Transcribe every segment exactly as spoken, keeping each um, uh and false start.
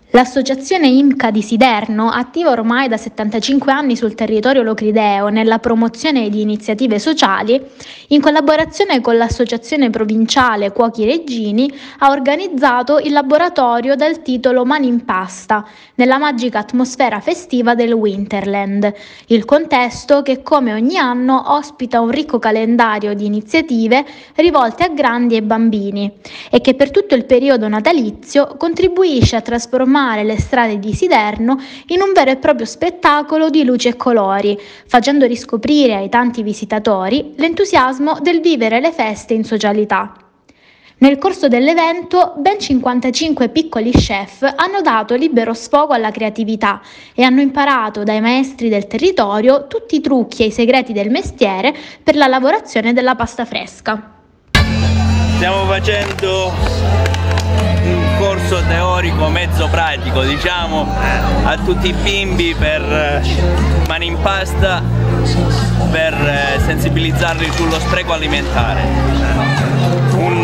L'associazione IMCA di Siderno, attiva ormai da settantacinque anni sul territorio locrideo nella promozione di iniziative sociali, in collaborazione con l'Associazione Provinciale Cuochi Reggini, ha organizzato il laboratorio dal titolo Mani in Pasta, nella magica atmosfera festiva del Winterland, il contesto che come ogni anno ospita un ricco calendario di iniziative rivolte a grandi e bambini e che per tutto il periodo natalizio contribuisce a trasformare le strade di Siderno in un vero e proprio spettacolo di luci e colori, facendo riscoprire ai tanti visitatori l'entusiasmo del vivere le feste in socialità. Nel corso dell'evento ben cinquantacinque piccoli chef hanno dato libero sfogo alla creatività e hanno imparato dai maestri del territorio tutti i trucchi e i segreti del mestiere per la lavorazione della pasta fresca. Stiamo facendo corso teorico mezzo pratico, diciamo, a tutti i bimbi per Mani in Pasta, per sensibilizzarli sullo spreco alimentare. Un,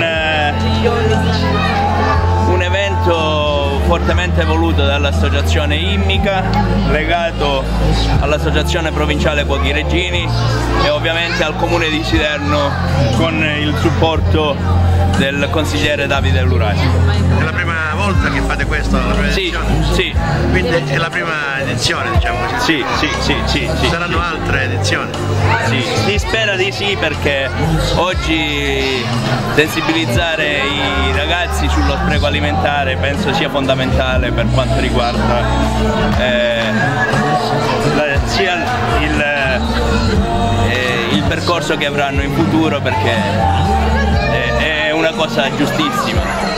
un evento fortemente voluto dall'associazione IMMICA, legato all'associazione provinciale Cuochi Reggini e ovviamente al comune di Siderno con il supporto del consigliere Davide Luratico. È la prima volta che fate questo? La prima sì, sì. Quindi è la prima edizione, diciamo così? Sì, sì, sì, sì. Ci saranno sì. altre edizioni? Sì, si spera di sì, perché oggi sensibilizzare i ragazzi sullo spreco alimentare penso sia fondamentale per quanto riguarda eh, la, sia il, eh, il percorso che avranno in futuro, perché è, è una cosa giustissima.